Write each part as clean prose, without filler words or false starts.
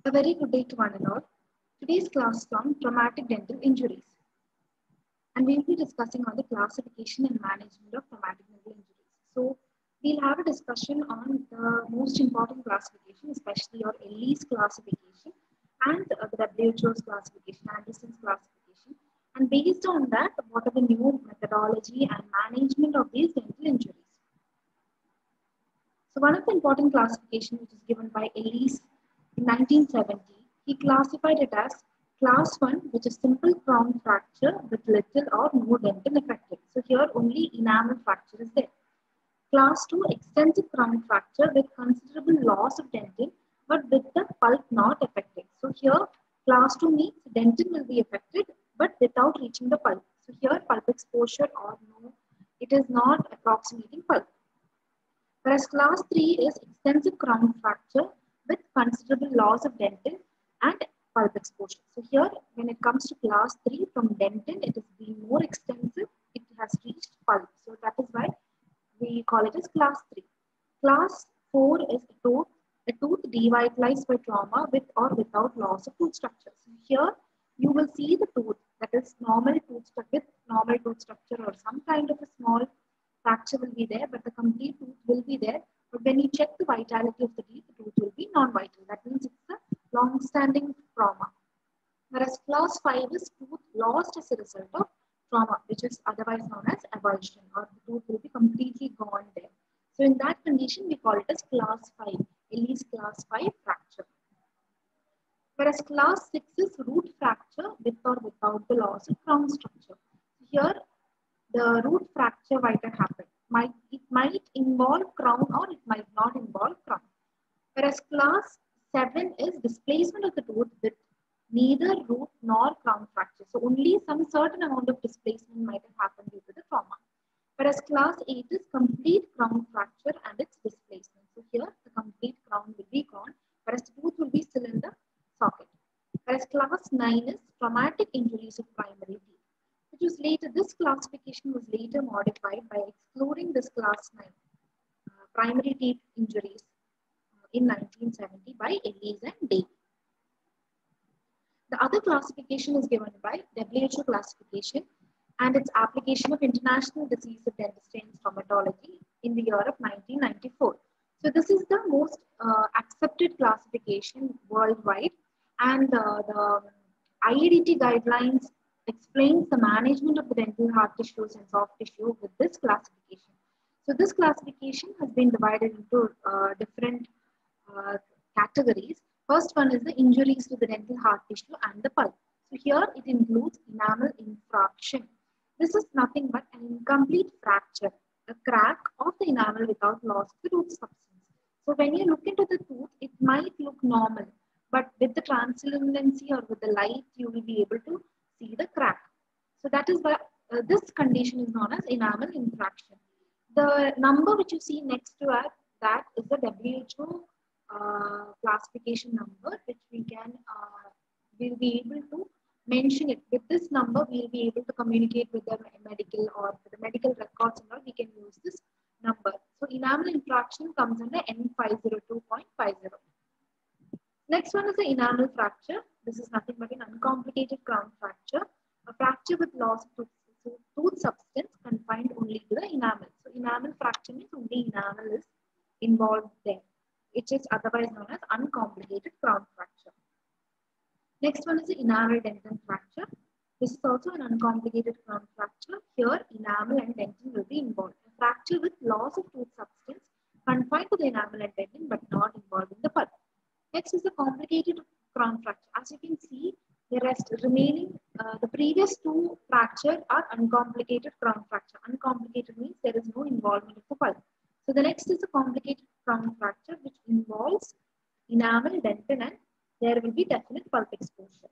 A very good day to one and all. Today's class is on traumatic dental injuries, and we'll be discussing on the classification and management of traumatic dental injuries. So, we'll have a discussion on the most important classification, especially your LE's classification and the WHO's classification, Anderson's classification. And based on that, what are the new methodology and management of these dental injuries? So one of the important classification which is given by Ellis in 1970, he classified it as class 1, which is simple crown fracture with little or no dentin affected. So here only enamel fracture is there. Class 2, extensive crown fracture with considerable loss of dentin but with the pulp not affected. So here class 2 means dentin will be affected but without reaching the pulp. So here pulp exposure or no, it is not approximating pulp. Whereas class 3 is extensive crown fracture with considerable loss of dentin and pulp exposure. So here, when it comes to class 3, from dentin, it has been more extensive. It has reached pulp. So that is why we call it as class 3. Class 4 is a tooth devitalized by trauma with or without loss of tooth structure. So here, you will see the tooth that is normal tooth structure with normal tooth structure or some kind of a small fracture will be there, but the complete tooth will be there. But when you check the vitality of the teeth, the tooth will be non-vital. That means it's a long-standing trauma. Whereas class 5 is tooth lost as a result of trauma, which is otherwise known as avulsion, or the tooth will be completely gone there. So in that condition, we call it as class 5, Ellis class 5 fracture. Whereas class 6 is root fracture with or without the loss of crown structure. Here, the root fracture might have happened. It might involve crown or it might not involve crown. Whereas class 7 is displacement of the tooth with neither root nor crown fracture. So only some certain amount of displacement might have happened due to the trauma. Whereas class 8 is complete crown fracture and its displacement. So here the complete crown will be gone, whereas the tooth will be still in the socket. Whereas class 9 is traumatic injuries of primary teeth. Which was later, this classification was later modified by excluding this class 9 primary teeth injuries in 1970 by Ellis and Day. The other classification is given by WHO classification and its application of International Disease of Dentistry and Stomatology in the year of 1994. So this is the most accepted classification worldwide, and the IADT guidelines explains the management of the dental hard tissues and soft tissue with this classification. So this classification has been divided into different categories. First one is the injuries to the dental hard tissue and the pulp. So here it includes enamel infraction. This is nothing but an incomplete fracture, a crack of the enamel without loss of the tooth substance. So when you look into the tooth, it might look normal, but with the translucency or with the light, you will be able to see the crack. So that is why this condition is known as enamel infraction. The number which you see next to that is the WHO classification number, which we can will be able to mention it. With this number, we'll be able to communicate with the medical or the medical records and all. We can use this number. So enamel infraction comes under N502.50. Next one is the enamel fracture. This is nothing but an uncomplicated crown fracture, a fracture with loss of tooth substance confined only to the enamel. So enamel fracture means only enamel is involved there. It is otherwise known as uncomplicated crown fracture. Next one is the enamel dentin fracture. This is also an uncomplicated crown fracture. Here, enamel and dentin will be involved. A fracture with loss of tooth substance confined to the enamel and dentin but not involved in the pulp. Next is the complicated crown fracture. As you can see, the rest remaining, the previous two fractures are uncomplicated crown fracture. Uncomplicated means there is no involvement of the pulp. So the next is a complicated crown fracture which involves enamel, dentin, and there will be definite pulp exposure.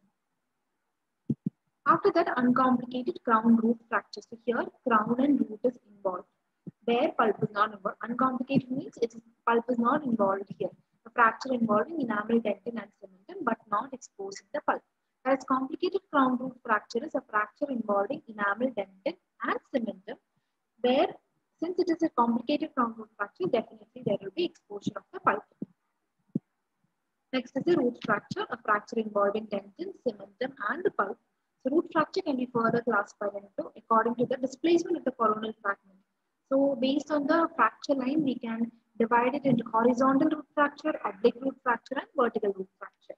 After that, uncomplicated crown root fracture. So here, crown and root is involved. There, pulp is not involved. Uncomplicated means pulp is not involved here. A fracture involving enamel, dentin, and cementum, but not exposing the pulp. Whereas complicated crown root fracture is a fracture involving enamel, dentin, and cementum, where since it is a complicated crown root fracture, definitely there will be exposure of the pulp. Next is the root fracture, a fracture involving dentin, cementum, and the pulp. So root fracture can be further classified into according to the displacement of the coronal fragment. So based on the fracture line, we can divide it into horizontal root fracture, oblique root fracture, and vertical root fracture.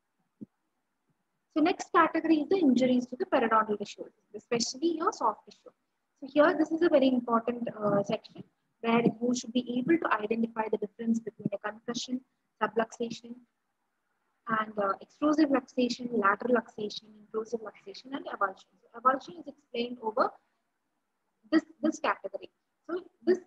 So next category is the injuries to the periodontal tissue, especially your soft tissue. So here, this is a very important section where you should be able to identify the difference between a concussion, subluxation, and extrusive luxation, lateral luxation, intrusive luxation, and avulsion. So avulsion is explained over this category. So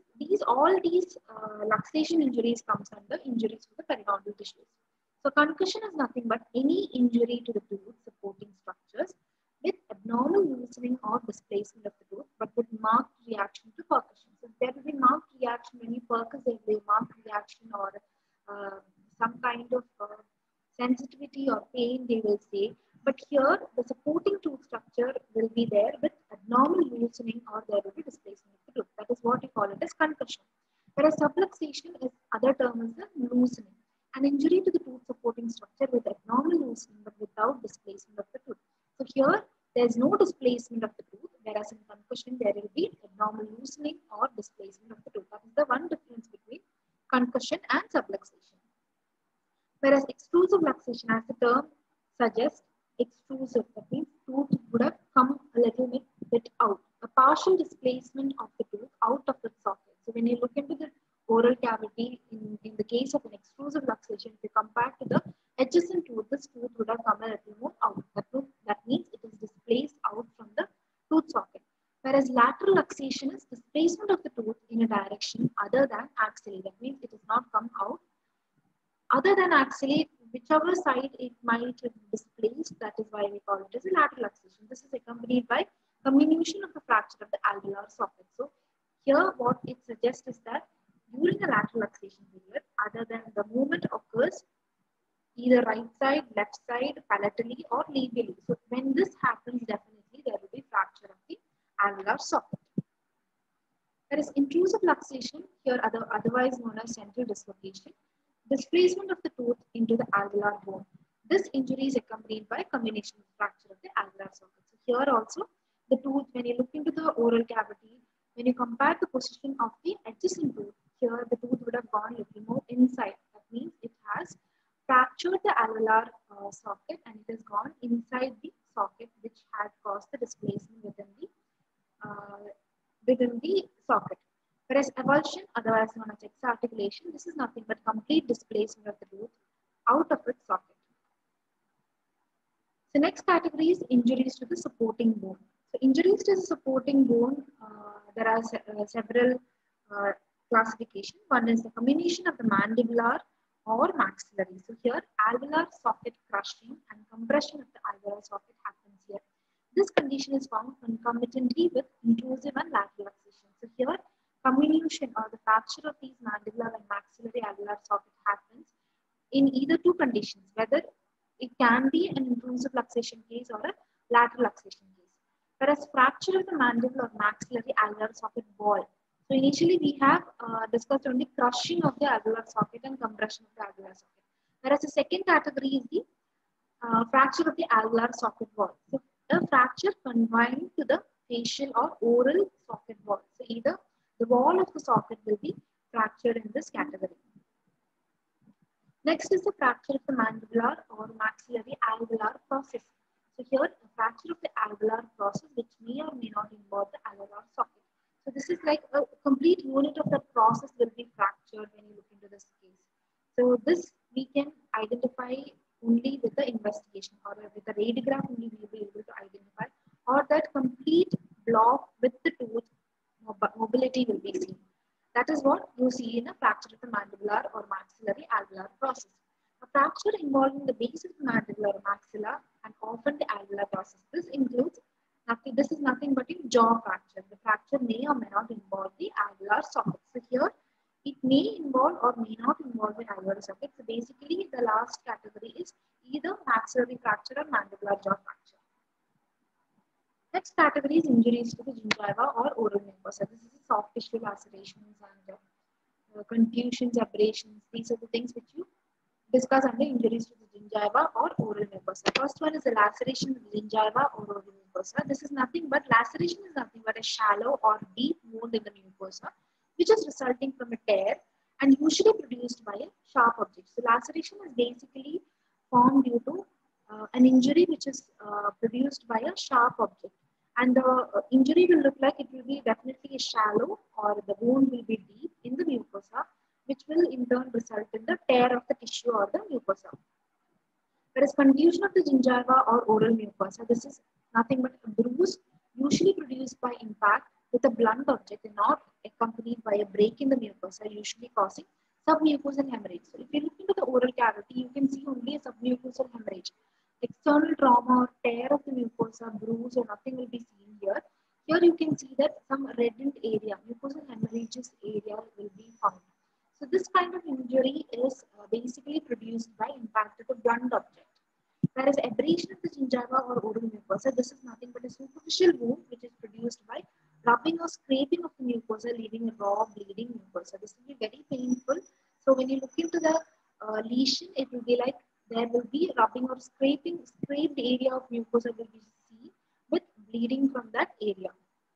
these luxation injuries comes under injuries to the periodontal tissues. So concussion is nothing but any injury to the tooth supporting structures with abnormal loosening or displacement of the tooth, but with marked reaction to percussion. So there will be marked reaction when you percuss, there will be marked reaction or uh, some kind of sensitivity or pain, they will say. But here, the supporting tooth structure will be there with abnormal loosening or there will be displacement of the tooth. That is what we call it as concussion. Whereas subluxation is other term is the loosening. An injury to the tooth supporting structure with abnormal loosening but without displacement of the tooth. So here, there is no displacement of the tooth, whereas in concussion, there will be abnormal loosening or displacement of the tooth. That is the one difference between concussion and subluxation. Whereas extrusive luxation, as the term suggests, extrusive, that means tooth would have come a little bit out, a partial displacement of the tooth out of the socket. So when you look into the oral cavity, in the case of an extrusive luxation, if you compare to the adjacent tooth, this tooth would have come a little more out. That means it is displaced out from the tooth socket. Whereas lateral luxation is displacement of the tooth in a direction other than axially. That means it has not come out other than axially, whichever side it might have displaced, that is why we call it as a lateral luxation. This is accompanied by comminution of the fracture of the alveolar socket. So here what it suggests is that during the lateral luxation period, other than the movement occurs either right side, left side, palatally or labially. So when this happens, definitely there will be fracture of the alveolar socket. Whereas intrusive luxation, here otherwise known as central dislocation, displacement of the tooth into the alveolar bone. This injury is accompanied by combination fracture of the alveolar socket. So here also, the tooth, when you look into the oral cavity, when you compare the position of the adjacent tooth, here the tooth would have gone a little more inside. That means it has fractured the alveolar socket and it has gone inside the socket, which had caused the displacement uh, within the socket. Whereas avulsion, otherwise known as exarticulation, this is nothing but complete displacement of the tooth out of its socket. The next category is injuries to the supporting bone. So injuries to the supporting bone, there are several uh, classifications. One is the combination of the mandibular or maxillary. So here alveolar socket crushing and compression of the alveolar socket happens here. This condition is found concomitantly with intrusive and lateral luxation. So here comminution or the fracture of these mandibular and maxillary alveolar socket happens in either two conditions, whether it can be an intrusive luxation case or a lateral luxation case. Whereas fracture of the mandible or maxillary alveolar socket wall. So initially we have discussed only crushing of the alveolar socket and compression of the alveolar socket. Whereas the second category is the fracture of the alveolar socket wall. So a fracture confined to the facial or oral socket wall. So either the wall of the socket will be fractured in this category. Next is the fracture of the mandibular or maxillary alveolar process. So here, a fracture of the alveolar process which may or may not involve the alveolar socket. So this is like a complete unit of the process will be fractured when you look into this case. So this we can identify only with the investigation or with the radiograph only we will be able to identify, or that complete block with the tooth mobility will be seen. That is what you see in a fracture of the mandibular or maxillary alveolar process. A fracture involving the base of the mandibular or maxilla and often the alveolar process. This includes this is nothing but a jaw fracture. The fracture may or may not involve the alveolar socket. So here it may involve or may not involve the alveolar socket. So basically the last category is either maxillary fracture or mandibular jaw fracture. Next category is injuries to the gingiva or oral mucosa. This is soft tissue lacerations and contusions, abrasions. These are the things which you discuss under injuries to the gingiva or oral mucosa. First one is the laceration of the gingiva or oral mucosa. This is nothing but laceration is nothing but a shallow or deep wound in the mucosa, which is resulting from a tear and usually produced by a sharp object. So laceration is basically formed due to an injury which is produced by a sharp object. And the injury will look like it will be definitely a shallow or the wound will be deep in the mucosa, which will in turn result in the tear of the tissue or the mucosa. Whereas contusion of the gingiva or oral mucosa, this is nothing but a bruise usually produced by impact with a blunt object and not accompanied by a break in the mucosa, usually causing submucosal hemorrhage. So if you look into the oral cavity, you can see only a submucosal hemorrhage. External trauma or tear of the mucosa, bruise or nothing will be seen here. Here you can see that some reddened area, mucosal hemorrhages area will be found. So this kind of injury is basically produced by impact of a blunt object. Whereas abrasion of the gingiva or oral mucosa, this is nothing but a superficial wound which is produced by rubbing or scraping of the mucosa, leaving a raw bleeding mucosa. This will be very painful. So when you look into the lesion, it will be like there will be rubbing or scraping, scraped area of mucosa will be seen with bleeding from that area.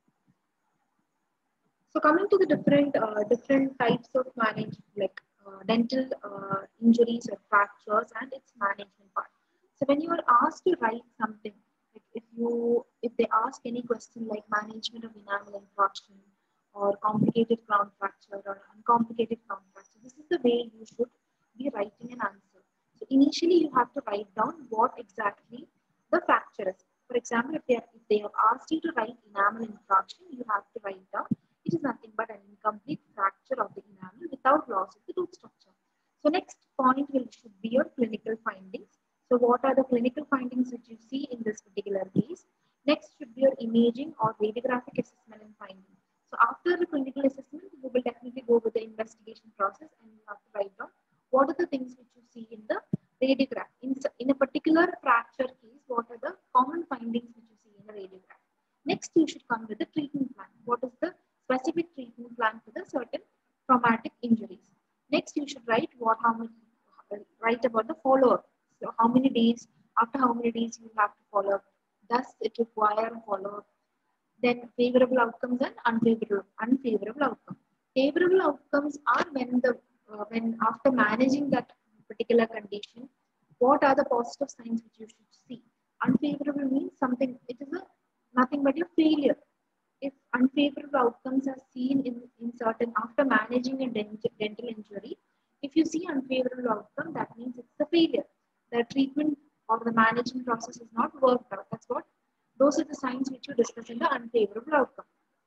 So coming to the different types of like dental injuries or fractures and its management part. So when you are asked to write something, like if they ask any question like management of enamel infraction or complicated crown fracture or uncomplicated crown fracture, this is the way you should be writing an answer. So initially you have to write down what exactly the fracture is. For example, if they have asked you to write enamel infraction, you have to write down it is nothing but an incomplete fracture of the enamel without loss of the tooth structure. So next point should be your clinical findings. So what are the clinical findings that you see in this particular case? Next should be your imaging or radiographic assessment and findings. So after the clinical assessment, you will definitely go with the investigation process and you have to write down what are the things which you see in the radiograph. In a particular fracture case, what are the common findings which you see in the radiograph? Next, you should come with the treatment plan. What is the specific treatment plan for the certain traumatic injuries? Next, you should write write about the follow-up. So how many days, after how many days you have to follow up? Does it require follow-up? Then favorable outcomes and unfavorable outcomes. Favorable outcomes are when after managing that particular condition, what are the positive signs which you should see? Unfavorable means something, it is nothing but a failure. If unfavorable outcomes are seen in certain after managing a dental injury, if you see unfavorable outcome, that means it's a failure. The treatment or the management process is not worked out. Those are the signs which you discuss in the unfavorable outcome.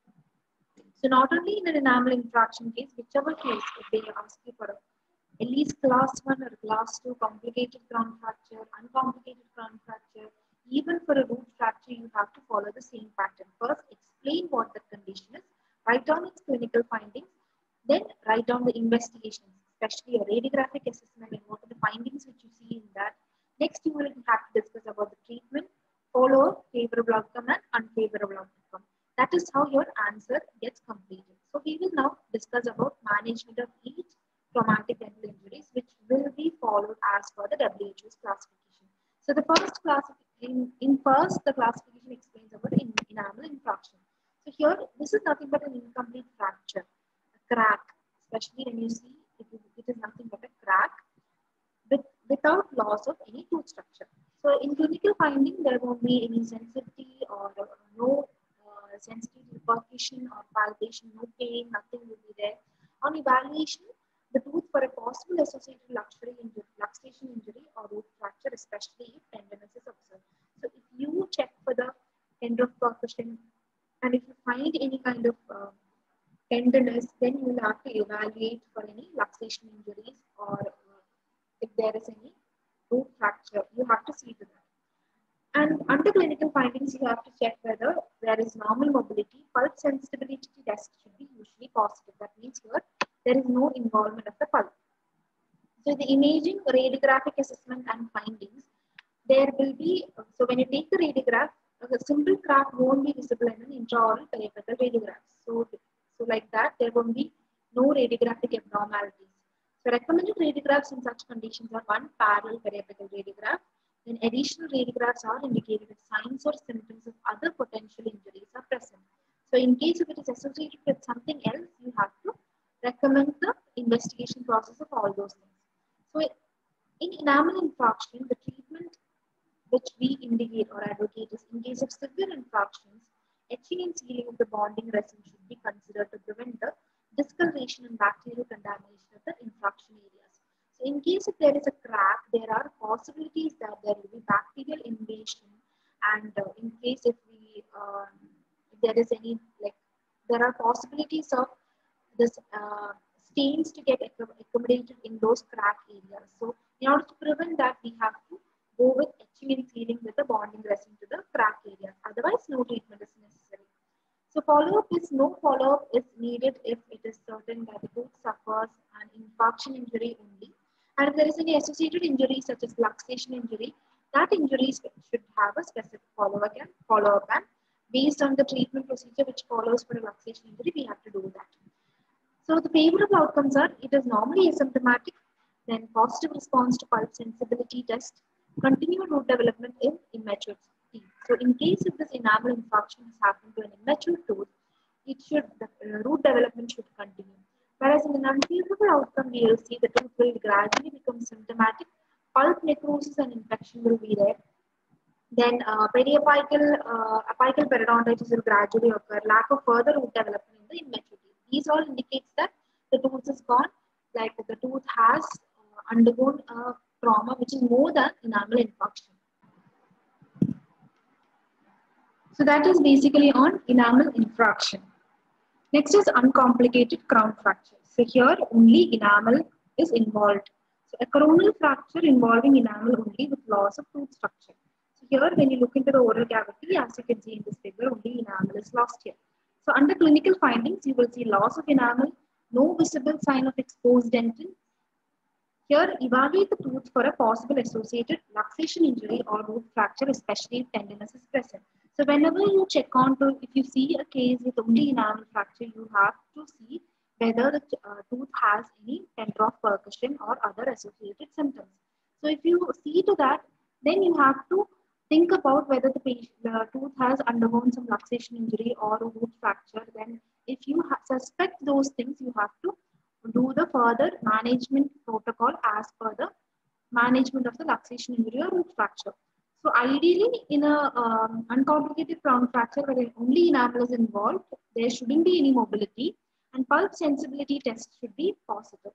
So not only in an enamel infraction case, whichever case, if they ask you for at least class 1 or class 2 complicated crown fracture, uncomplicated crown fracture, even for a root fracture, you have to follow the same pattern. First, explain what the condition is, write down its clinical findings, then write down the investigations, especially a radiographic assessment and what are the findings which you see in that. Next, you will have to discuss about the treatment, follow favorable outcome and unfavorable outcome. That is how your answer gets completed. So we will now discuss about management of each traumatic dental injuries, which will be followed as per the WHO's classification. So the first classification, the classification explains about enamel infraction. So here, this is nothing but an incomplete fracture, a crack, especially when you see it is nothing but a crack without loss of any tooth structure. So in clinical finding, there won't be any sensitivity or no sensitivity percussion or palpation, no pain, nothing will be there. On evaluation, the tooth for a possible associated luxation injury or root fracture, especially if tenderness is observed. So if you check for the tender of percussion and if you find any kind of tenderness, then you will have to evaluate for any luxation injuries or if there is any root fracture, you have to see to that. And under clinical findings, you have to check whether there is normal mobility. Pulse sensitivity test should be usually positive. That means here there is no involvement of the pulse. So the imaging, radiographic assessment and findings, there will be, so when you take the radiograph, a simple crack won't be visible in an intraoral peripheral radiograph. So like that, there won't be no radiographic abnormalities. The recommended radiographs in such conditions are one, parallel periapical radiograph. Then additional radiographs are indicated if signs or symptoms of other potential injuries are present. So in case if it is associated with something else, you have to recommend the investigation process of all those things. So in enamel infarction, the treatment which we indicate or advocate is in case of severe infarctions, etching and sealing of the bonding resin should be considered to prevent the discoloration and bacterial contamination of the infraction areas. So in case if there is a crack, there are possibilities that there will be bacterial invasion, and in case if there is any, like, there are possibilities of this stains to get accommodated in those crack areas. So in order to prevent that, we have to go with etching and sealing with the bonding resin to the crack areas. Otherwise, no treatment is necessary. So no follow-up is needed if it is certain that the tooth suffers an infarction injury only. And if there is any associated injury such as luxation injury, that injury should have a specific follow-up, and based on the treatment procedure which follows for a luxation injury, we have to do that. So the favorable outcomes are, it is normally asymptomatic, then positive response to pulse sensibility test, continued root development in immature teeth. So in case if this enamel infarction has happened to an immature tooth, the root development should continue. Whereas in an unfavorable outcome, we will see the tooth will gradually become symptomatic, pulp necrosis and infection will be there. Then apical periodontitis will gradually occur, lack of further root development in the immature teeth. These all indicates that the tooth is gone, like the tooth has undergone a trauma which is more than enamel infarction. So that is basically on enamel infarction. Next is uncomplicated crown fracture. So here only enamel is involved. So a coronal fracture involving enamel only with loss of tooth structure. So here when you look into the oral cavity, as you can see in this figure, only enamel is lost here. So under clinical findings, you will see loss of enamel, no visible sign of exposed dentin. Here, evaluate the tooth for a possible associated luxation injury or root fracture, especially if tenderness is present. So whenever you check on to, if you see a case with only enamel fracture, you have to see whether the tooth has any tender of percussion or other associated symptoms. So if you see to that, then you have to think about whether the tooth has undergone some luxation injury or a root fracture. Then if you suspect those things, you have to do the further management protocol as per the management of the luxation injury or root fracture. So ideally, in a uncomplicated crown fracture where only enamel is involved, there shouldn't be any mobility, and pulp sensibility test should be positive.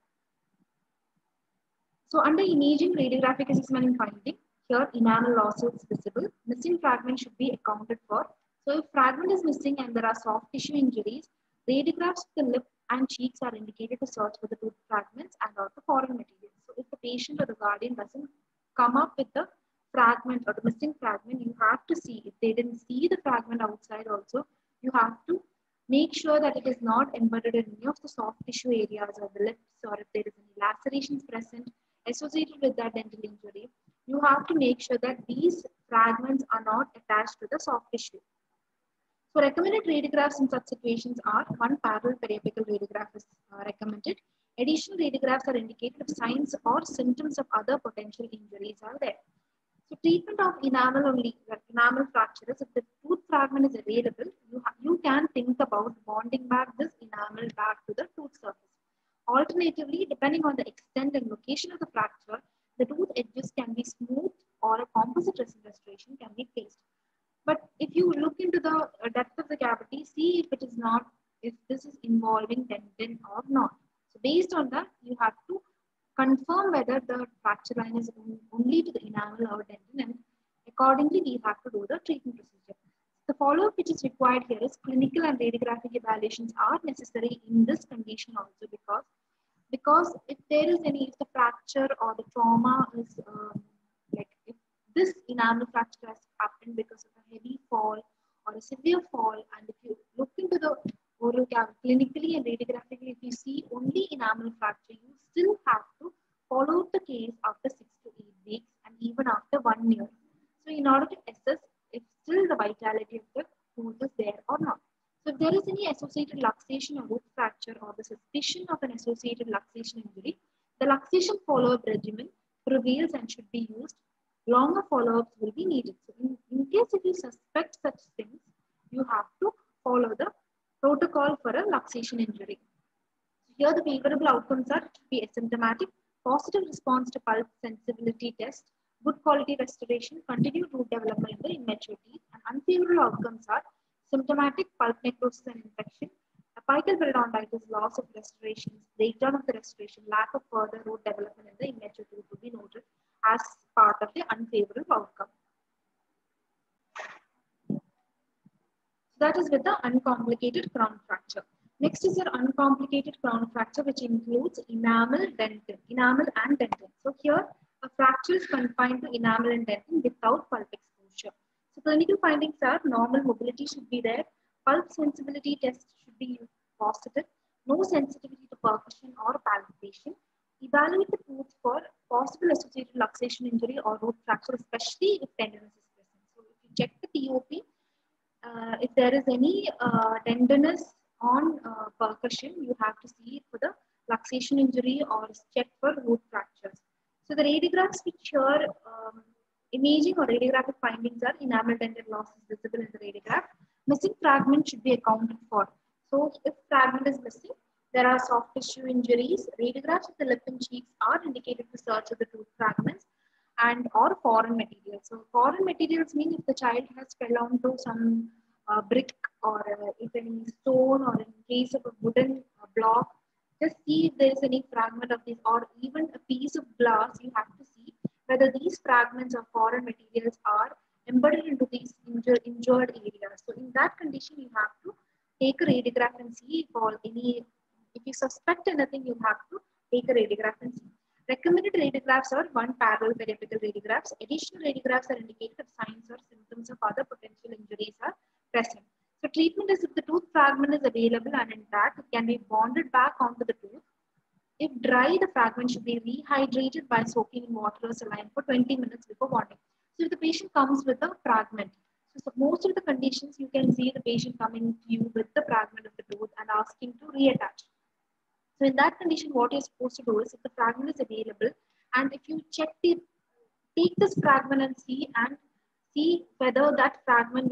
So under imaging, radiographic assessment and finding, here enamel loss is visible. Missing fragment should be accounted for. So if fragment is missing and there are soft tissue injuries, radiographs of the lip and cheeks are indicated to search for the tooth fragments and or the foreign materials. So if the patient or the guardian doesn't come up with the fragment or the missing fragment, you have to see. If they didn't see the fragment outside also, you have to make sure that it is not embedded in any of the soft tissue areas or the lips, or if there is any lacerations present associated with that dental injury, you have to make sure that these fragments are not attached to the soft tissue. So recommended radiographs in such situations are, one, parallel periapical radiograph is recommended. Additional radiographs are indicated if signs or symptoms of other potential injuries are there. So treatment of enamel fractures, if the tooth fragment is available, you can think about bonding back this enamel back to the tooth surface. Alternatively, depending on the extent and location of the fracture, the tooth edges can be smooth or a composite resin restoration can be placed. But if you look into the depth of the cavity, see if this is involving dentin or not. So based on that, you have to confirm whether the fracture line is only to the enamel or dentin, and accordingly we have to do the treatment procedure. The follow-up which is required here is clinical and radiographic evaluations are necessary in this condition also, because if there is if the fracture or the trauma is if this enamel fracture has happened because of a heavy fall or a severe fall, and if you look into the oral cavity clinically and radiographically, if you see only enamel fracture, you still have to follow up the case after 6 to 8 weeks and even after 1 year. So in order to assess if still the vitality of the tooth is there or not. So if there is any associated luxation or root fracture or the suspicion of an associated luxation injury, the laxation follow-up regimen prevails and should be used. Longer follow-ups will be needed. So in case if you suspect such things, you have to follow the protocol for a luxation injury. Here the favorable outcomes are to be asymptomatic, positive response to pulp sensibility test, good quality restoration, continued root development in the immature teeth, and unfavorable outcomes are symptomatic pulp necrosis and infection, apical periodontitis, loss of restoration, breakdown of the restoration, lack of further root development in the immature tooth to be noted as part of the unfavorable outcome. So that is with the uncomplicated crown fracture. Next is your uncomplicated crown fracture, which includes enamel and dentin. So here, a fracture is confined to enamel and dentin without pulp exposure. So clinical findings are normal mobility should be there, pulp sensibility test should be positive, no sensitivity to percussion or palpation. Evaluate the tooth for possible associated luxation injury or root fracture, especially if tenderness is present. So if you check the TOP, if there is any tenderness on percussion, you have to see it for the luxation injury or check for root fractures. So the radiographs which here imaging or radiographic findings are enamel dentin loss is visible in the radiograph. Missing fragment should be accounted for. So if fragment is missing, there are soft tissue injuries. Radiographs of the lip and cheeks are indicated to search of the tooth fragments and or foreign materials. So foreign materials mean if the child has fell onto some brick or if any stone or in case of a wooden block, just see if there is any fragment of this or even a piece of glass. You have to see whether these fragments of foreign materials are embedded into these injured areas. So in that condition, you have to take a radiograph and see if you suspect anything, you have to take a radiograph and see. Recommended radiographs are one parallel periapical radiographs. Additional radiographs are indicated if signs or symptoms of other potential injuries are present. So treatment is if the tooth fragment is available and intact, it can be bonded back onto the tooth. If dry, the fragment should be rehydrated by soaking in water or saline for 20 minutes before bonding. So if the patient comes with a fragment, so most of the conditions you can see the patient coming to you with the fragment of the tooth and asking to reattach. So in that condition, what you're supposed to do is if the fragment is available and if you take this fragment and see whether that fragment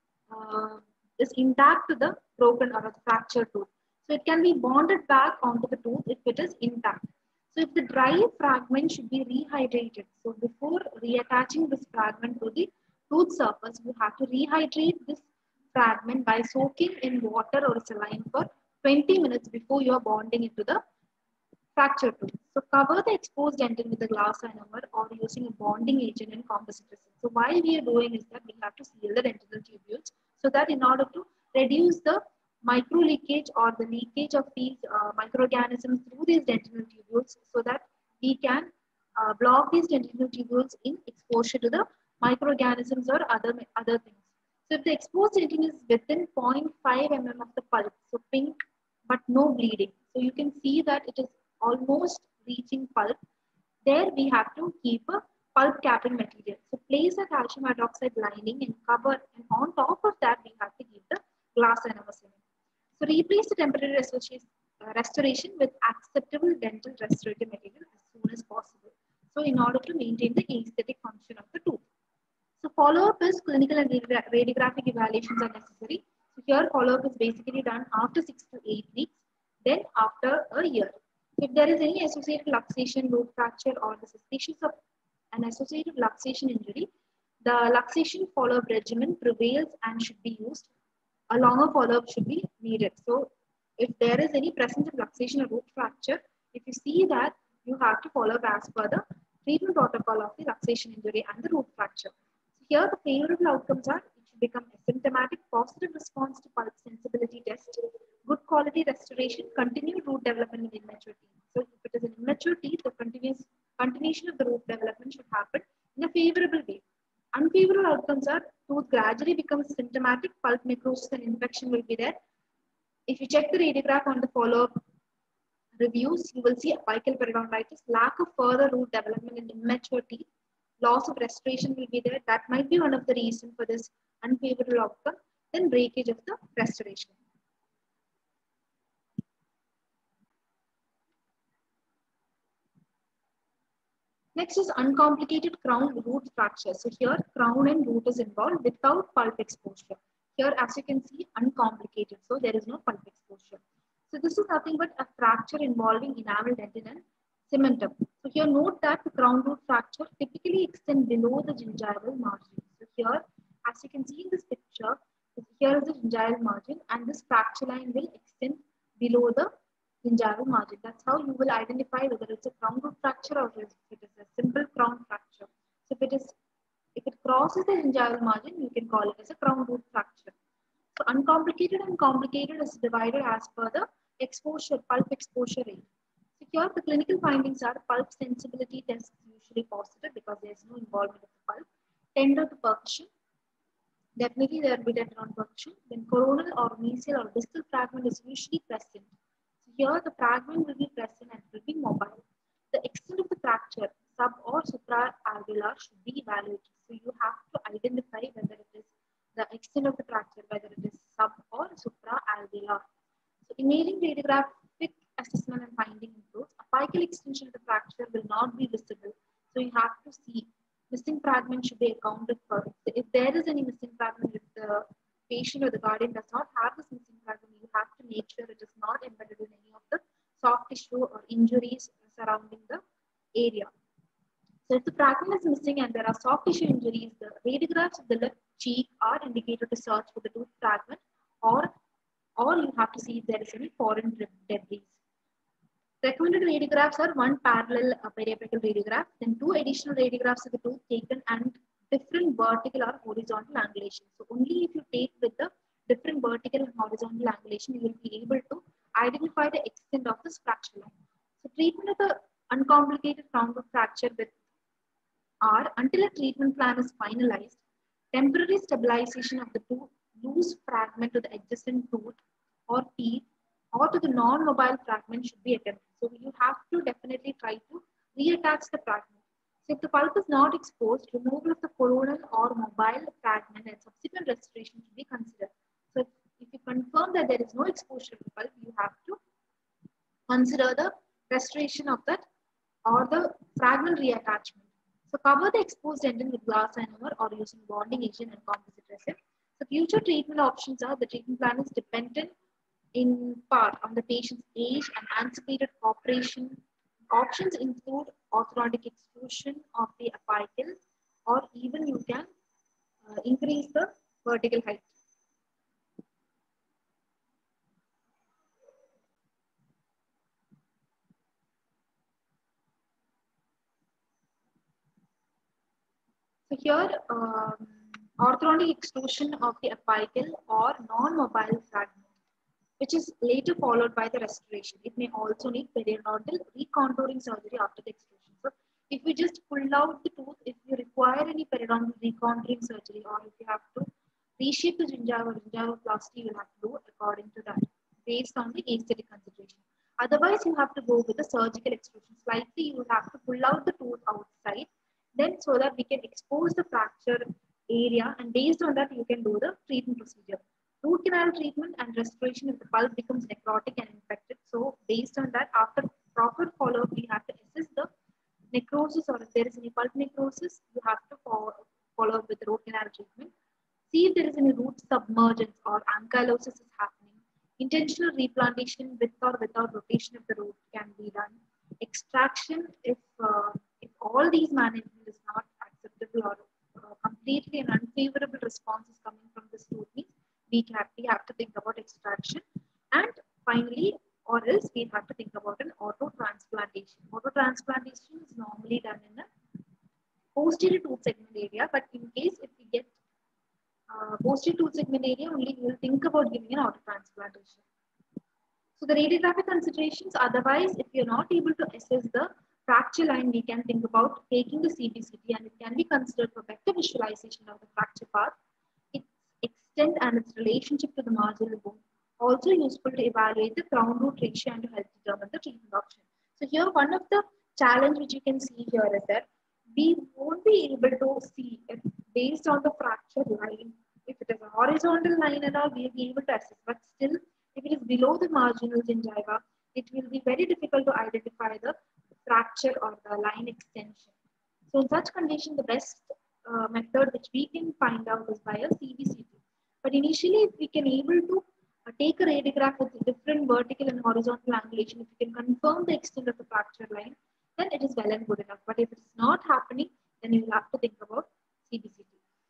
is intact to the broken or the fractured tooth. So it can be bonded back onto the tooth if it is intact. So if the dry fragment should be rehydrated. So before reattaching this fragment to the tooth surface, you have to rehydrate this fragment by soaking in water or saline for 20 minutes before you are bonding into the fracture tooth. So cover the exposed dentin with a glass ionomer or using a bonding agent and composite resin. So why we are doing is that we have to seal the dentinal tubules so that in order to reduce the micro leakage or the leakage of these microorganisms through these dentinal tubules so that we can block these dentinal tubules in exposure to the microorganisms or other things. So if the exposed dentin is within 0.5 mm of the pulp, so pink but no bleeding. So you can see that it is almost reaching pulp. There we have to keep a pulp capping material. So place a calcium hydroxide lining and cover, and on top of that we have to keep the glass ionomer cement. So replace the temporary restoration with acceptable dental restorative material as soon as possible. So in order to maintain the aesthetic function of the tooth. So follow-up is clinical and radiographic evaluations are necessary. So here follow-up is basically done after 6 to 8 weeks, then after a year. If there is any associated luxation, root fracture or the suspicion of an associated luxation injury, the luxation follow-up regimen prevails and should be used. A longer follow-up should be needed. So if there is any presence of luxation or root fracture, if you see that, you have to follow up as per the treatment protocol of the luxation injury and the root fracture. So here the favorable outcomes are it should become asymptomatic, positive response to pulp sensibility test, good quality restoration, continued root development in immature teeth. So if it is an immature teeth, the continuation of the root development should happen in a favorable way. Unfavorable outcomes are tooth gradually becomes symptomatic, pulp necrosis and infection will be there. If you check the radiograph on the follow-up reviews, you will see apical periodontitis, lack of further root development in immature teeth, loss of restoration will be there. That might be one of the reasons for this unfavorable outcome. Then breakage of the restoration. Next is uncomplicated crown root fracture. So here crown and root is involved without pulp exposure. Here as you can see uncomplicated. So there is no pulp exposure. So this is nothing but a fracture involving enamel dentin and cementum. So here note that the crown root fracture typically extend below the gingival margin. So here as you can see in this picture, here is the gingival margin and this fracture line will extend below the gingival margin. That's how you will identify whether it's a crown root fracture or if it is a simple crown fracture. So if it crosses the gingival margin, you can call it as a crown root fracture. So uncomplicated and complicated is divided as per the exposure, pulp exposure rate. So here the clinical findings are pulp sensibility test is usually positive because there is no involvement of the pulp. Tender to percussion, definitely there will be tender on percussion. Then coronal or mesial or distal fragment is usually present. So here the fragment will be present and will be mobile. The extent of the fracture, sub or supraalveolar, should be evaluated. So you have to identify whether it is the extent of the fracture, whether it is sub or supraalveolar. So imaging radiographic assessment and finding includes apical extension of the fracture will not be visible. So you have to see missing fragment should be accounted for. If there is any missing fragment, if the patient or the guardian does not have this missing fragment, you have to make sure it is not embedded in any of the soft tissue or injuries surrounding the area. So if the fragment is missing and there are soft tissue injuries, the radiographs of the left cheek are indicated to search for the tooth fragment, or you have to see if there is any foreign debris. Recommended radiographs are one parallel periapical radiograph, then two additional radiographs of the tooth taken and different vertical or horizontal angulation. So only if you take with the different vertical and horizontal angulation, you will be able to identify the extent of this fracture line. So treatment of the uncomplicated crown root fracture with are until a treatment plan is finalized, temporary stabilization of the tooth, loose fragment to the adjacent tooth or teeth or to the non-mobile fragment should be attempted. So you have to definitely try to reattach the fragment. So if the pulp is not exposed, removal of the coronal or mobile fragment and subsequent restoration should be considered. So if you confirm that there is no exposure to the pulp, you have to consider the restoration of that or the fragment reattachment. So cover the exposed ending with glass ionomer or using bonding agent and composite resin. So future treatment options are the treatment plan is dependent in part on the patient's age and anticipated operation. Options include orthodontic extrusion of the apical or even you can increase the vertical height. So here, orthodontic extrusion of the apical or non-mobile fragment, which is later followed by the restoration. It may also need periodontal recontouring surgery after the extrusion. So if we just pull out the tooth, if you require any periodontal recontouring surgery or if you have to reshape the gingiva, gingivoplasty, you will have to do according to that based on the aesthetic consideration. Otherwise, you have to go with the surgical extrusion. Slightly, you will have to pull out the tooth outside, then so that we can expose the fracture area, and based on that, you can do the treatment procedure. Root canal treatment and restoration if the pulp becomes necrotic and infected. So based on that, after proper follow-up, we have to assess the necrosis or if there is any pulp necrosis, you have to follow up with the root canal treatment. See if there is any root submergence or ankylosis is happening. Intentional replantation with or without rotation of the root can be done. Extraction, if all these management is not acceptable or completely an unfavorable response is coming from this root, means we have to think about extraction. And finally, or else we have to think about an auto transplantation. Auto transplantation is normally done in the posterior tooth segment area, but in case if we get posterior tooth segment area, only we will think about giving an auto transplantation. So the radiographic considerations, otherwise, if you're not able to assess the fracture line, we can think about taking the CBCT and it can be considered for better visualization of the fracture path, its extent and its relationship to the marginal bone. Also useful to evaluate the crown root ratio and to help determine the treatment option. So here one of the challenge which you can see here is that we won't be able to see if based on the fracture line, if it is a horizontal line and all, we'll be able to assess, but still if it is below the marginal gingiva, it will be very difficult to identify the fracture or the line extension. So in such condition, the best method which we can find out is by a CBCT. But initially, if we can able to take a radiograph with different vertical and horizontal angulation, if we can confirm the extent of the fracture line, then it is well and good enough. But if it's not happening, then you will have to think about CBCT.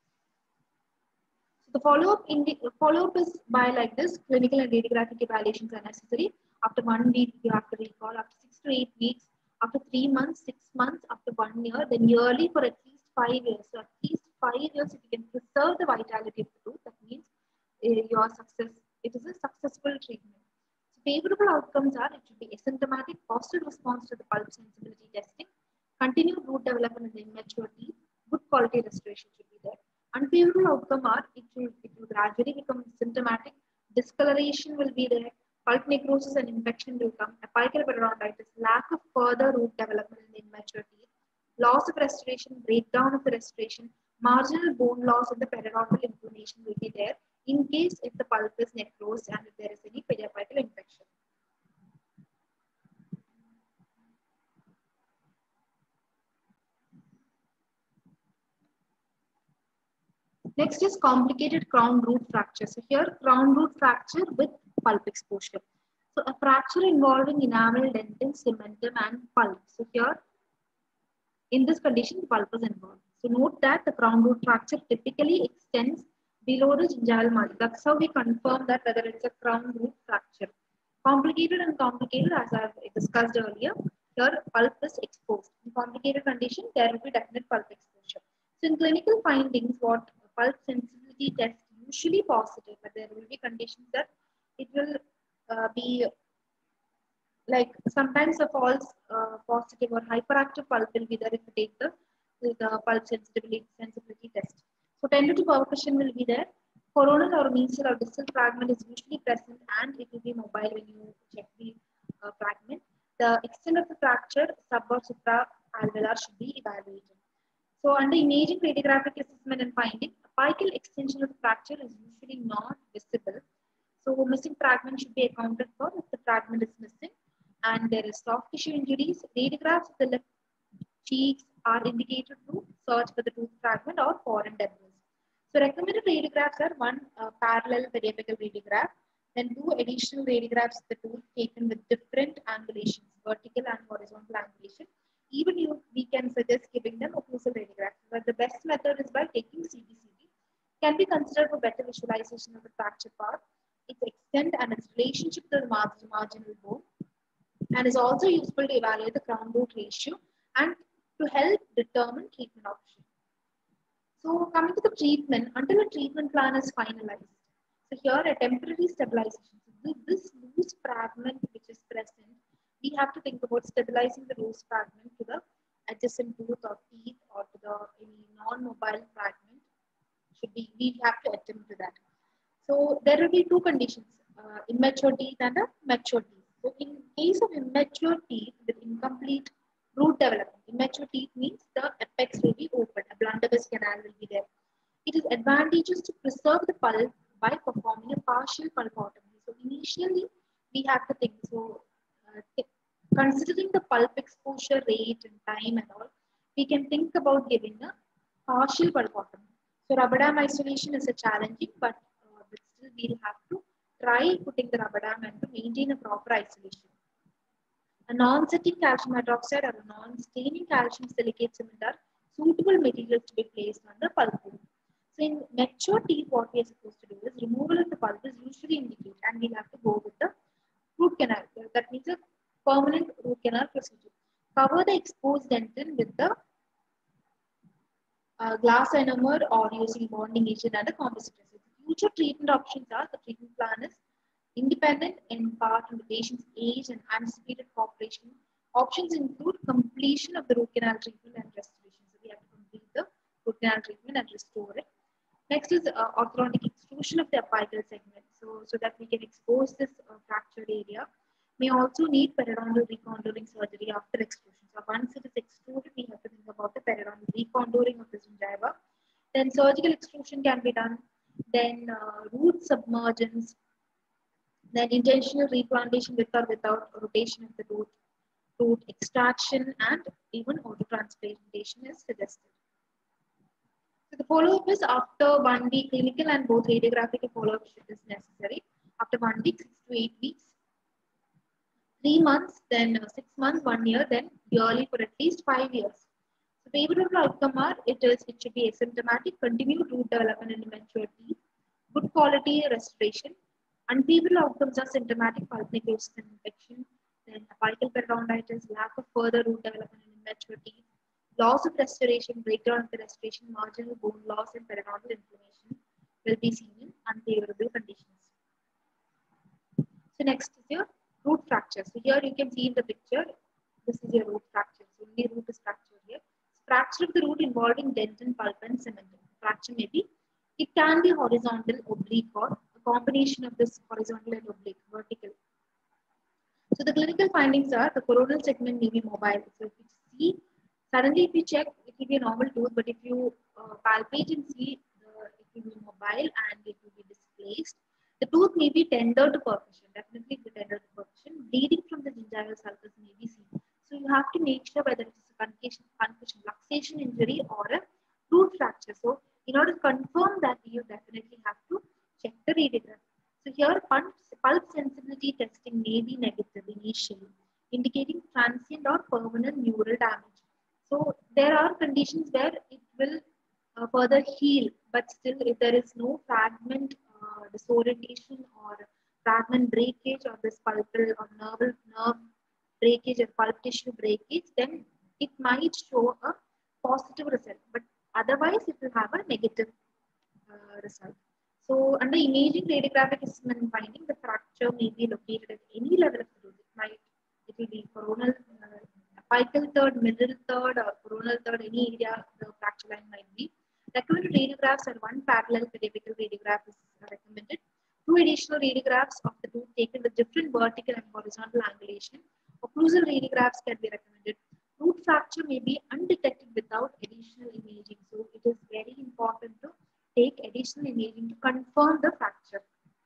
So the follow-up is by like this: clinical and radiographic evaluations are necessary. After 1 week, you have to recall. After 6 to 8 weeks, after 3 months, 6 months, after 1 year, then yearly for at least 5 years. So at least 5 years, if you can preserve the vitality of the tooth, that means your success. It is a successful treatment. So favorable outcomes are: it should be asymptomatic, positive response to the pulp sensibility testing, continued root development in the immature teeth, good quality restoration should be there. Unfavorable outcome are: it will gradually become symptomatic, discoloration will be there, pulp necrosis and infection will come, apical periodontitis, lack of further root development in the immature teeth, loss of restoration, breakdown of the restoration, marginal bone loss and the periodontal inflammation will be there in case if the pulp is necrosed and if there is any periapical infection. Next is complicated crown root fracture. So here crown root fracture with pulp exposure. So a fracture involving enamel, dentin, cementum and pulp. So here in this condition the pulp is involved. So note that the crown root fracture typically extends below the gingival margin. That's how we confirm that whether it's a crown root fracture. Complicated and complicated, as I've discussed earlier, here pulp is exposed. In complicated condition, there will be definite pulp exposure. So in clinical findings, what pulp sensibility test usually positive, but there will be conditions that it will be like sometimes a false positive or hyperactive pulp will be there if you take the pulp sensibility test. So tentative percussion will be there. Coronal or mesial or distal fragment is usually present and it will be mobile when you check the fragment. The extent of the fracture, sub or supra alveolar should be evaluated. So under imaging, radiographic assessment and finding, apical extension of the fracture is usually not visible. So missing fragment should be accounted for if the fragment is missing and there is soft tissue injuries. Radiographs of the left cheeks are indicated to search for the tooth fragment or foreign debris. So recommended radiographs are: one, parallel periapical radiograph, then two additional radiographs of the tooth taken with different angulations, vertical and horizontal angulation. Even we can suggest giving them occlusal radiographs, but the best method is by taking CBCT. Can be considered for better visualization of the fracture path, its extent and its relationship to the marginal bone, and is also useful to evaluate the crown root ratio and to help determine treatment option. So coming to the treatment, until a treatment plan is finalized. So here a temporary stabilization. So this loose fragment which is present, we have to think about stabilizing the loose fragment to the adjacent tooth or teeth or to the any non-mobile fragment. We have to attempt to that. So there will be two conditions, immature teeth and a mature teeth. So in case of immature teeth with incomplete root development, immature teeth means the apex will be open, a blunderbuss canal will be there. It is advantageous to preserve the pulp by performing a partial pulpotomy. So initially we have to think, so considering the pulp exposure rate and time and all, we can think about giving a partial pulpotomy. So rubber dam isolation is a challenging, but still we'll have to try putting the rubber dam and to maintain a proper isolation. A non-setting calcium hydroxide or a non-staining calcium silicate cement are suitable materials to be placed on the pulp. So in mature teeth, what we are supposed to do is removal of the pulp is usually indicated, and we'll have to go with the root canal. That means a permanent root canal procedure. Cover the exposed dentin with the glass ionomer or using bonding agent and a composite resin. Future treatment options are: the treatment plan is independent in part on the patient's age and anticipated population. Options include completion of the root canal treatment and restoration. So we have to complete the root canal treatment and restore it. Next is orthodontic extrusion of the apical segment, so that we can expose this fractured area. May also need periodontal recontouring surgery after extrusion. So once it is extruded, we have to think about the periodontal recontouring of the gingiva. Then surgical extrusion can be done. Then root submergence. Then intentional replantation with or without rotation of the tooth. root extraction, and even autotransplantation is suggested. So the follow-up is after 1 week clinical and both radiographic follow-up is necessary. After 1 week, 6 to 8 weeks, 3 months, then 6 months, 1 year, then yearly for at least 5 years. So favorable outcome are it should be asymptomatic, continued root development in immature teeth, good quality restoration. Unfavorable outcomes are symptomatic pulp necrosis and infection, then apical periodontitis, lack of further root development in immature teeth, loss of restoration, breakdown of the restoration, marginal bone loss, and periodontal inflammation will be seen in unfavorable conditions. So next is your root fracture. So here you can see in the picture, this is your root fracture. So only root is fractured here. So fracture of the root involving dentin, pulp, and cementum. Fracture may be, it can be horizontal, oblique, or a combination of this horizontal and oblique, vertical. So the clinical findings are the coronal segment may be mobile. So if you see, suddenly if you check, it will be a normal tooth, but if you palpate and see, it will be mobile and it will be displaced. The tooth may be tender to percussion, definitely the tender to percussion. Bleeding from the gingival sulcus may be seen. So you have to make sure whether it is a concussion, luxation injury or a root fracture. So in order to confirm that, you definitely have to check the radiograph. So here pulp sensibility testing may be negative initially, indicating transient or permanent neural damage. So there are conditions where it will further heal, but still if there is no fragment disorientation or fragment breakage or this pulpal or nerve breakage or pulp tissue breakage, then it might show a positive result, but otherwise it will have a negative result. So under imaging radiographic assessment finding, the fracture may be located at any level of the tooth. It will be coronal, apical third, middle third, or coronal third, any area the fracture line might be. Recommended radiographs are one parallel pedapical radiograph is recommended. Two additional radiographs of the tooth taken with different vertical and horizontal angulation. Occlusal radiographs can be recommended. Root fracture may be undetected without additional imaging. So it is very important to take additional imaging to confirm the fracture.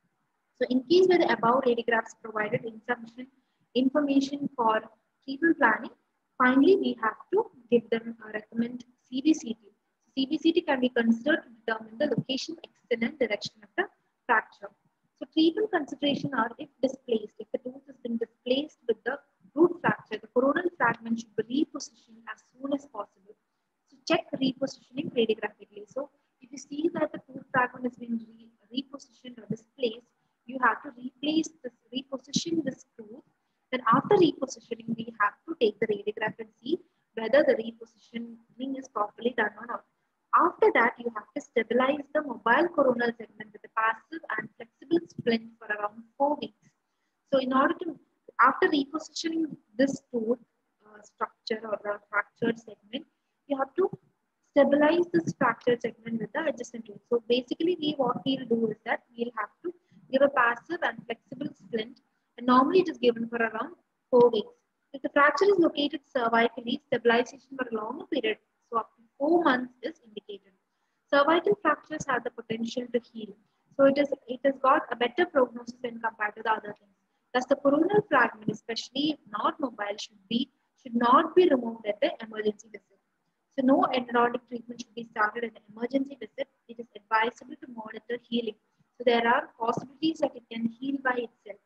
So in case where the above radiographs provided insufficient information for treatment planning, finally we have to give them recommend CBCT. CBCT can be considered to determine the location, extent, and direction of the fracture. So treatment consideration are if displaced, if the tooth has been displaced with the root fracture, the coronal fragment should be repositioned as soon as possible. So check repositioning radiographically. So if you see that the tooth fragment has been repositioned or displaced, you have to reposition this tooth. Then after repositioning, we have to take the radiograph and see whether the repositioning is properly done or not. After that, you have to stabilize the mobile coronal segment with a passive and flexible splint for around 4 weeks. So in order to, after repositioning this tooth structure or the fractured segment, you have to stabilize this fractured segment with the adjacent tooth. So basically, what we'll do is that we'll have to give a passive and flexible splint, and normally it is given for around 4 weeks. If the fracture is located cervically, stabilization for a longer period, so up to 4 months is indicated. Cervical fractures have the potential to heal, so it has got a better prognosis when compared to the other things. Thus, the coronal fragment, especially if not mobile, should not be removed at the emergency visit. So no endodontic treatment should be started at the emergency visit. It is advisable to monitor healing. So there are possibilities that it can heal by itself.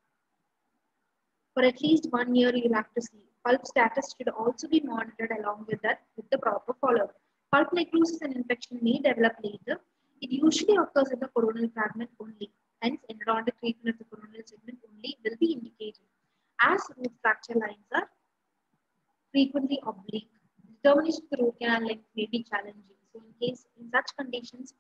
For at least 1 year, you'll have to see. Pulp status should also be monitored along with that with the proper follow-up. Pulp necrosis and infection may develop later. It usually occurs in the coronal fragment only. Hence, endodontic treatment of the coronal segment only will be indicated. As root fracture lines are frequently oblique, determination of the root canal length may be challenging. So in such conditions,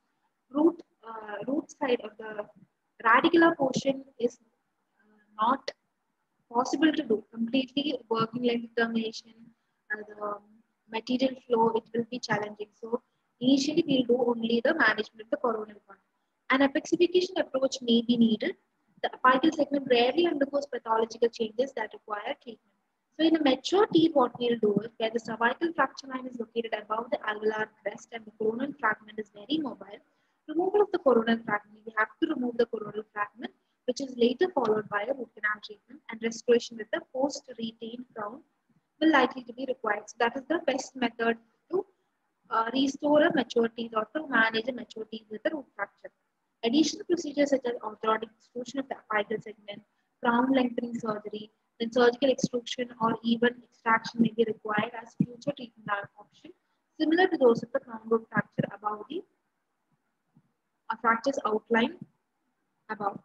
root side of the radicular portion is not possible to do. Completely working length determination, the material flow, it will be challenging. So initially we'll do only the management of the coronal one. An apexification approach may be needed. The apical segment rarely undergoes pathological changes that require treatment. So in a mature teeth, what we'll do is where the cervical fracture line is located above the alveolar crest and the coronal fragment is very mobile, removal of the coronal fragment, we have to remove the coronal fragment, which is later followed by a root canal treatment and restoration with the post-retained crown will likely to be required. So that is the best method to restore a maturity or to manage a maturity with a root fracture. Additional procedures such as orthodontic extrusion of the apical segment, crown lengthening surgery, then surgical extrusion or even extraction may be required as future treatment option, similar to those of the crown root fracture above the fractures outlined above.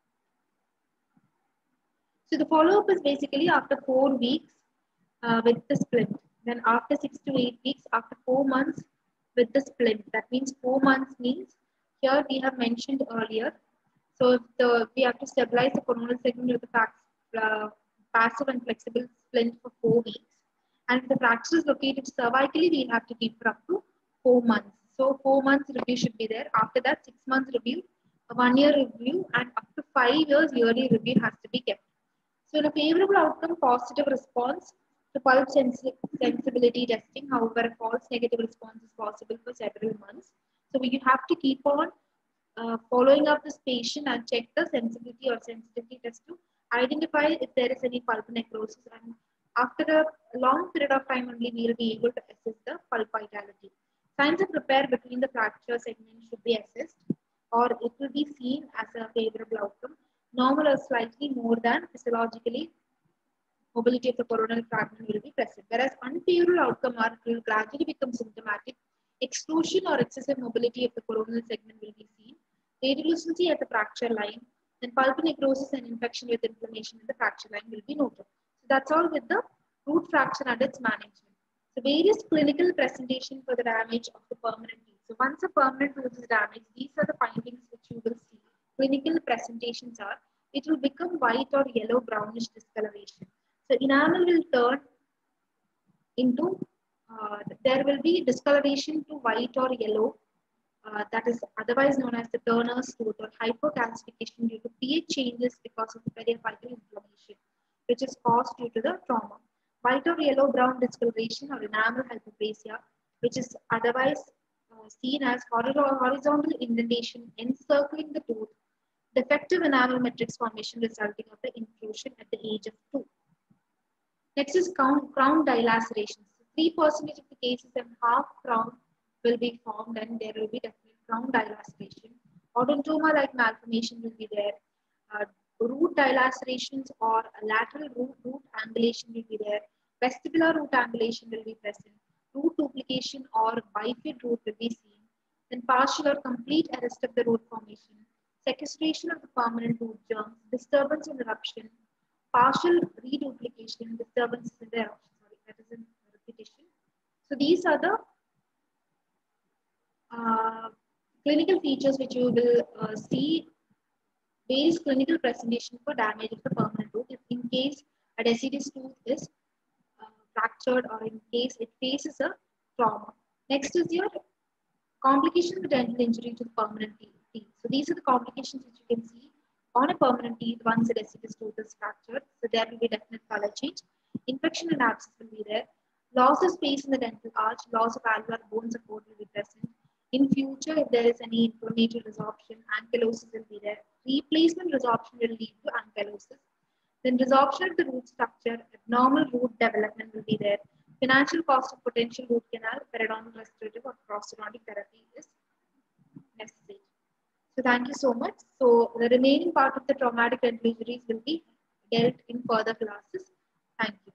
So the follow-up is basically after 4 weeks with the splint. Then after 6 to 8 weeks, after 4 months with the splint. That means 4 months means here we have mentioned earlier. So if we have to stabilize the coronal segment with the passive and flexible splint for 4 weeks. And if the fracture is located cervically, we'll have to keep for up to 4 months. So 4 months review should be there. After that, 6 months review, a 1-year review, and up to 5 years yearly review has to be kept. So in a favorable outcome, positive response to pulse sensibility testing. However, a false negative response is possible for several months. So you have to keep on following up this patient and check the sensibility or sensitivity test to identify if there is any pulp necrosis. And after a long period of time only, we will be able to assess the pulp vitality. Signs of repair between the fracture segments should be assessed, or it will be seen as a favorable outcome. Normal or slightly more than physiologically mobility of the coronal fragment will be present, whereas unfavorable outcome will gradually become symptomatic. Exclusion or excessive mobility of the coronal segment will be seen. Radiolucency at the fracture line, then pulp necrosis and infection with inflammation in the fracture line will be noted. So that's all with the root fracture and its management. So various clinical presentation for the damage of the permanent teeth. So once a permanent tooth is damaged, these are the findings which you will see. Clinical presentations are, it will become white or yellow brownish discoloration. So enamel will turn into, there will be discoloration to white or yellow, that is otherwise known as the Turner's tooth, or hypercalcification due to pH changes because of the periapical inflammation, which is caused due to the trauma. White or yellow brown discoloration or enamel hyperplasia, which is otherwise seen as horizontal indentation encircling the tooth, defective enamel matrix formation resulting of the intrusion at the age of 2. Next is crown dilacerations. 3% of the cases and half crown will be formed and there will be definite crown dilaceration. Odontoma like malformation will be there. Root dilacerations or lateral root angulation will be there. Vestibular root angulation will be present. Root duplication or bifid root will be seen. Then partial or complete arrest of the root formation. Sequestration of the permanent root germs. Disturbance and eruption. Partial reduplication, disturbances in the eruption. Sorry, that is in repetition. So these are the clinical features which you will see. Various clinical presentation for damage of the permanent tooth in case a deciduous tooth is fractured or in case it faces a trauma. Next is your complication of dental injury to the permanent teeth. So these are the complications which you can see on a permanent teeth once a deciduous tooth is fractured. So there will be definite color change. Infection and abscess will be there. Loss of space in the dental arch, loss of alveolar bone support will be present. In future, if there is any inflammatory resorption, ankylosis will be there. Replacement resorption will lead to ankylosis. Then resorption of the root structure, abnormal root development will be there. Financial cost of potential root canal, periodontal restorative or prosthodontic therapy is necessary. So thank you so much. So the remaining part of the traumatic dental injuries will be dealt in further classes. Thank you.